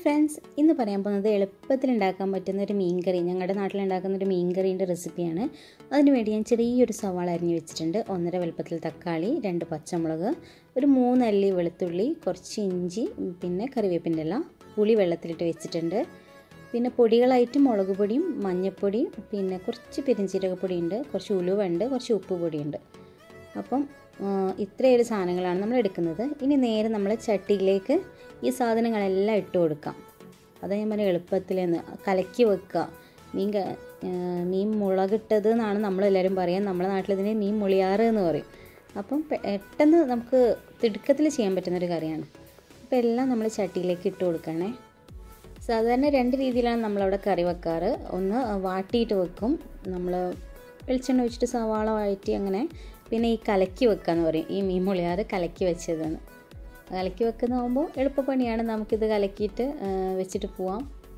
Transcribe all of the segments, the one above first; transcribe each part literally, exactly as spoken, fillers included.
Friends, ഇന്ന് പറയാൻ പോകുന്നത് എളുപ്പത്തിൽ ഉണ്ടാക്കാൻ പറ്റുന്ന ഒരു മീൻകറി, ഞങ്ങളുടെ നാട്ടിലുണ്ടാക്കുന്ന ഒരു മീൻകറീൻ്റെ റെസിപ്പിയാണ്. അതിനുവേണ്ടി ഞാൻ ചെറിയൊരു സവാള അരിഞ്ഞ് വെച്ചിട്ടുണ്ട്, ഒന്നര വലുപ്പത്തിൽ തക്കാളി, രണ്ട് പച്ചമുളക്, ഒരു മൂന്നല്ലി വെളുത്തുള്ളി, കുറച്ച് ഇഞ്ചി, പിന്നെ കറിവേപ്പിൻ്റെ ഇല, പുളി വെള്ളത്തിലിട്ട് വെച്ചിട്ടുണ്ട്. പിന്നെ പൊടികളായിട്ട് മുളക് പൊടിയും മഞ്ഞൾപ്പൊടിയും പിന്നെ കുറച്ച് പെരിഞ്ചീരകപ്പൊടിയുണ്ട്, കുറച്ച് ഉലുവുണ്ട്, കുറച്ച് ഉപ്പ് പൊടിയുണ്ട്. അപ്പം ഇത്രയൊരു സാധനങ്ങളാണ് നമ്മൾ എടുക്കുന്നത്. ഇനി നേരെ നമ്മൾ ചട്ടിയിലേക്ക് ഈ സാധനങ്ങളെല്ലാം ഇട്ട് കൊടുക്കാം. അതാ ഞാൻ പറഞ്ഞ എളുപ്പത്തിൽ കലക്കി വെക്കുക. മീൻ മീൻ മുളകിട്ടത് എന്നാണ് നമ്മളെല്ലാവരും പറയാം. നമ്മുടെ നാട്ടിലിതിന് മീൻ മുളിയാറ് എന്ന് പറയും. അപ്പം പെട്ടെന്ന് നമുക്ക് തിടുക്കത്തിൽ ചെയ്യാൻ പറ്റുന്നൊരു കറിയാണ്. അപ്പോൾ എല്ലാം നമ്മൾ ചട്ടിയിലേക്ക് ഇട്ട് കൊടുക്കണേ. സാധാരണ രണ്ട് രീതിയിലാണ് നമ്മളവിടെ കറി വെക്കാറ്. ഒന്ന് വാട്ടിയിട്ട് വെക്കും, നമ്മൾ വെളിച്ചെണ്ണ ഒഴിച്ചിട്ട് സവാള വഴറ്റി അങ്ങനെ. പിന്നെ ഈ കലക്കി വെക്കുക എന്ന് പറയും, ഈ മീൻ മുളിയാറ് കലക്കി വെച്ചതെന്ന്. കലക്കി വെക്കുന്നതാകുമ്പോൾ എളുപ്പപ്പണിയാണ്, നമുക്കിത് കലക്കിയിട്ട് വെച്ചിട്ട് പോവാം.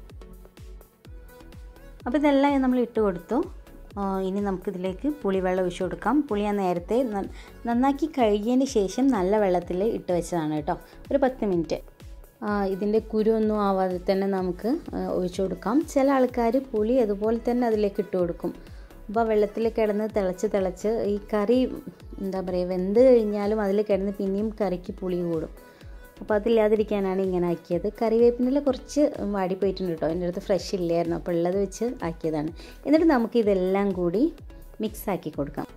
അപ്പോൾ ഇതെല്ലാം നമ്മൾ ഇട്ട് കൊടുത്തു. ഇനി നമുക്കിതിലേക്ക് പുളിവെള്ളം ഒഴിച്ചു കൊടുക്കാം. പുളി ഞാൻ നേരത്തെ നന്നാക്കി കഴുകിയതിന് ശേഷം നല്ല വെള്ളത്തിൽ ഇട്ട് വെച്ചതാണ് കേട്ടോ, ഒരു പത്ത് മിനിറ്റ്. ഇതിൻ്റെ കുരുവൊന്നും ആവാതെ തന്നെ നമുക്ക് ഒഴിച്ചു കൊടുക്കാം. ചില ആൾക്കാർ പുളി അതുപോലെ തന്നെ അതിലേക്ക് ഇട്ട് കൊടുക്കും. അപ്പോൾ വെള്ളത്തിൽ കിടന്ന് തിളച്ച് തിളച്ച് ഈ കറി എന്താ പറയുക വെന്ത് കഴിഞ്ഞാലും അതിൽ കിടന്ന് പിന്നെയും കറിക്ക് പുളി കൂടും. അപ്പോൾ അതില്ലാതിരിക്കാനാണ് ഇങ്ങനെ ആക്കിയത്. കറിവേപ്പിൻ്റെ കുറച്ച് വാടിപ്പോയിട്ടുണ്ട് കേട്ടോ, എൻ്റെ അടുത്ത് ഫ്രഷ് ഇല്ലായിരുന്നു, അപ്പോൾ ഉള്ളത് വെച്ച് ആക്കിയതാണ്. എന്നിട്ട് നമുക്ക് ഇതെല്ലാം കൂടി മിക്സ് ആക്കി കൊടുക്കാം.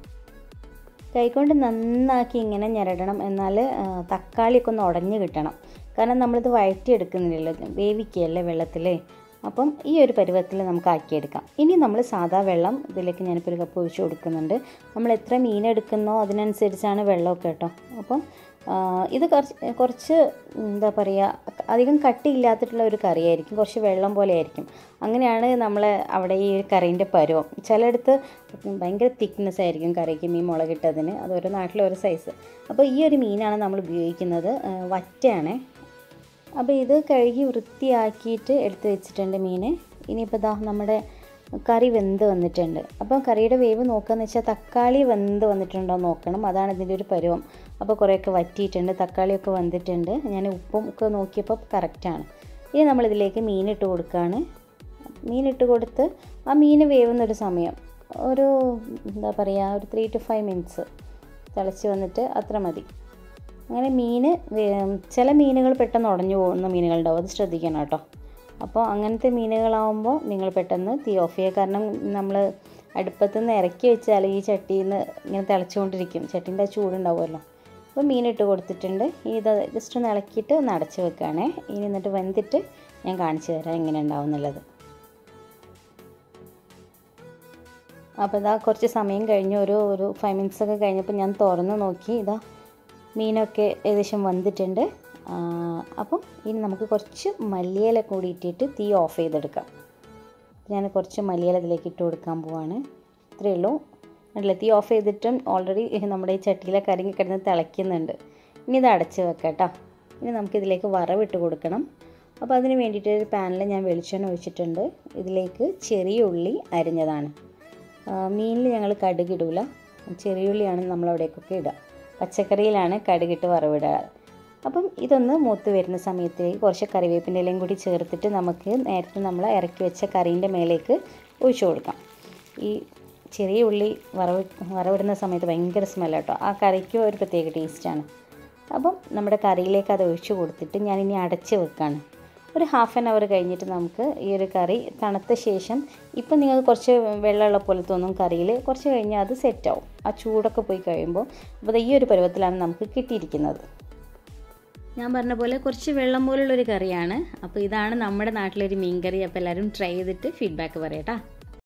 കൈകൊണ്ട് നന്നാക്കി ഇങ്ങനെ ഞെരടണം, എന്നാൽ തക്കാളിയൊക്കെ ഒന്ന് ഉടഞ്ഞ് കിട്ടണം. കാരണം നമ്മളിത് വഴറ്റിയെടുക്കുന്നില്ലല്ലോ, വേവിക്കുകയല്ലേ വെള്ളത്തിൽ. അപ്പം ഈ ഒരു പരുവത്തിൽ നമുക്ക് ആക്കിയെടുക്കാം. ഇനി നമ്മൾ സാധാ വെള്ളം ഇതിലേക്ക് ഞാനിപ്പോൾ ഒരു കപ്പ് ഒഴിച്ച് കൊടുക്കുന്നുണ്ട്. നമ്മൾ എത്ര മീൻ എടുക്കുന്നോ അതിനനുസരിച്ചാണ് വെള്ളമൊക്കെ കേട്ടോ. അപ്പം ഇത് കുറച്ച് കുറച്ച് എന്താ പറയുക, അധികം കട്ടിയില്ലാത്തിട്ടുള്ള ഒരു കറിയായിരിക്കും, കുറച്ച് വെള്ളം പോലെ ആയിരിക്കും. അങ്ങനെയാണ് നമ്മൾ അവിടെ ഈ കറീൻ്റെ പരുവം. ചിലയിടത്ത് ഭയങ്കര തിക്നെസ് ആയിരിക്കും കറിക്ക് മീൻ മുളകിട്ടതിന്, അത് ഓരോ നാട്ടിലെ ഓരോ സൈസ്. അപ്പോൾ ഈ ഒരു മീനാണ് നമ്മൾ ഉപയോഗിക്കുന്നത്, വറ്റയാണേ. അപ്പോൾ ഇത് കഴുകി വൃത്തിയാക്കിയിട്ട് എടുത്ത് വെച്ചിട്ടുണ്ട് മീൻ. ഇനിയിപ്പോൾ ഇതാ നമ്മുടെ കറി വെന്ത് വന്നിട്ടുണ്ട്. അപ്പം കറിയുടെ വേവ് നോക്കുകയെന്ന് വെച്ചാൽ തക്കാളി വെന്ത് വന്നിട്ടുണ്ടോ നോക്കണം, അതാണ് ഇതിൻ്റെ ഒരു പരുവം. അപ്പോൾ കുറേയൊക്കെ വറ്റിയിട്ടുണ്ട്, തക്കാളിയൊക്കെ വെന്തിട്ടുണ്ട്. ഞാൻ ഉപ്പും ഒക്കെ നോക്കിയപ്പോൾ കറക്റ്റാണ്. ഇനി നമ്മളിതിലേക്ക് മീനിട്ട് കൊടുക്കുകയാണ്. മീനിട്ട് കൊടുത്ത് ആ മീൻ വേവുന്നൊരു സമയം ഒരു എന്താ പറയുക ഒരു ത്രീ ടു ഫൈവ് മിനിറ്റ്സ് തിളച്ച് വന്നിട്ട് അത്ര മതി. അങ്ങനെ മീൻ ചില മീനുകൾ പെട്ടെന്ന് ഉടഞ്ഞു പോകുന്ന മീനുകളുണ്ടാവും, അത് ശ്രദ്ധിക്കണം കേട്ടോ. അപ്പോൾ അങ്ങനത്തെ മീനുകളാവുമ്പോൾ നിങ്ങൾ പെട്ടെന്ന് തീ ഓഫ് ചെയ്യുക. കാരണം നമ്മൾ അടുപ്പത്ത് നിന്ന് ഇറക്കി വെച്ചാൽ ഈ ചട്ടിയിൽ നിന്ന് ഇങ്ങനെ തിളച്ചുകൊണ്ടിരിക്കും, ചട്ടീൻ്റെ ആ ചൂടുണ്ടാവുമല്ലോ. അപ്പോൾ മീനിട്ട് കൊടുത്തിട്ടുണ്ട്. ഇത് ജസ്റ്റ് ഒന്ന് ഇളക്കിയിട്ട് ഒന്ന് അടച്ച് വെക്കുകയാണേ. ഇനി എന്നിട്ട് വെന്തിട്ട് ഞാൻ കാണിച്ചു തരാം എങ്ങനെ ഉണ്ടാവും എന്നുള്ളത്. അപ്പോൾ ഇതാ കുറച്ച് സമയം കഴിഞ്ഞ് ഒരു ഒരു ഫൈവ് മിനിറ്റ്സ് ഒക്കെ കഴിഞ്ഞപ്പോൾ ഞാൻ തുറന്ന് നോക്കി, ഇതാ മീനൊക്കെ ഏകദേശം വന്നിട്ടുണ്ട്. അപ്പം ഇനി നമുക്ക് കുറച്ച് മല്ലിയില കൂടി ഇട്ടിട്ട് തീ ഓഫ് ചെയ്തെടുക്കാം. ഞാൻ കുറച്ച് മല്ലിയില ഇതിലേക്ക് ഇട്ട് കൊടുക്കാൻ പോവാണ്. ഇത്രയേ ഉള്ളൂ. അല്ല, തീ ഓഫ് ചെയ്തിട്ടും ഓൾറെഡി നമ്മുടെ ഈ ചട്ടിയിലെ കറി കിടന്ന് തിളയ്ക്കുന്നുണ്ട്. ഇനി ഇത് അടച്ച് വെക്കാം കേട്ടോ. ഇനി നമുക്കിതിലേക്ക് വറവിട്ട് കൊടുക്കണം. അപ്പോൾ അതിന് വേണ്ടിയിട്ട് ഒരു പാനിൽ ഞാൻ വെളിച്ചെണ്ണ ഒഴിച്ചിട്ടുണ്ട്. ഇതിലേക്ക് ചെറിയ ഉള്ളി അരിഞ്ഞതാണ്. മീനിൽ ഞങ്ങൾ കടുകിടൂല, ചെറിയ ഉള്ളിയാണ് നമ്മളവിടേക്കൊക്കെ ഇടുക. പച്ചക്കറിയിലാണ് കടുകിട്ട് വറവിടുക. അപ്പം ഇതൊന്ന് മൂത്ത് വരുന്ന സമയത്തേക്ക് കുറച്ച് കറിവേപ്പിൻ്റെ ഇലയും കൂടി ചേർത്തിട്ട് നമുക്ക് നേരത്തെ നമ്മൾ ഇറക്കി വെച്ച കറീൻ്റെ മേലേക്ക് ഒഴിച്ചു കൊടുക്കാം. ഈ ചെറിയ ഉള്ളി വറവ് വറവിടുന്ന സമയത്ത് ഭയങ്കര സ്മെല്ലാണ് കേട്ടോ, ആ കറിക്ക് ഒരു പ്രത്യേക ടേസ്റ്റാണ്. അപ്പം നമ്മുടെ കറിയിലേക്ക് അത് ഒഴിച്ചു കൊടുത്തിട്ട് ഞാനിനി അടച്ച് വെക്കുകയാണ്. ഒരു ഹാഫ് ആൻ അവർ കഴിഞ്ഞിട്ട് നമുക്ക് ഈ ഒരു കറി തണുത്ത ശേഷം, ഇപ്പം നിങ്ങൾക്ക് കുറച്ച് വെള്ളമുള്ള പോലെ തോന്നും കറിയിൽ, കുറച്ച് കഴിഞ്ഞാൽ അത് സെറ്റാവും, ആ ചൂടൊക്കെ പോയി കഴിയുമ്പോൾ. അപ്പോൾ ഈ ഒരു പരുവത്തിലാണ് നമുക്ക് കിട്ടിയിരിക്കുന്നത്. ഞാൻ പറഞ്ഞ പോലെ കുറച്ച് വെള്ളം പോലുള്ളൊരു കറിയാണ്. അപ്പോൾ ഇതാണ് നമ്മുടെ നാട്ടിലൊരു മീൻ കറി. അപ്പോൾ എല്ലാവരും ട്രൈ ചെയ്തിട്ട് ഫീഡ്ബാക്ക് പറയട്ടാ.